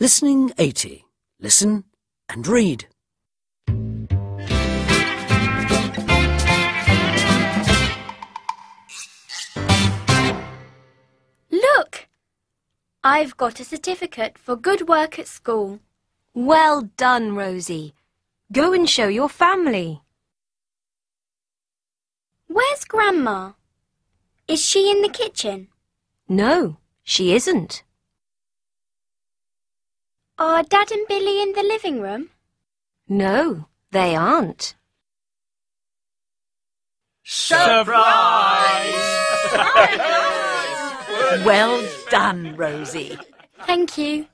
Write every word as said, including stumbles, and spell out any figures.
Listening eighty. Listen and read. Look! I've got a certificate for good work at school. Well done, Rosie. Go and show your family. Where's Grandma? Is she in the kitchen? No, she isn't. Are Dad and Billy in the living room? No, they aren't. Surprise! Well done, Rosie. Thank you.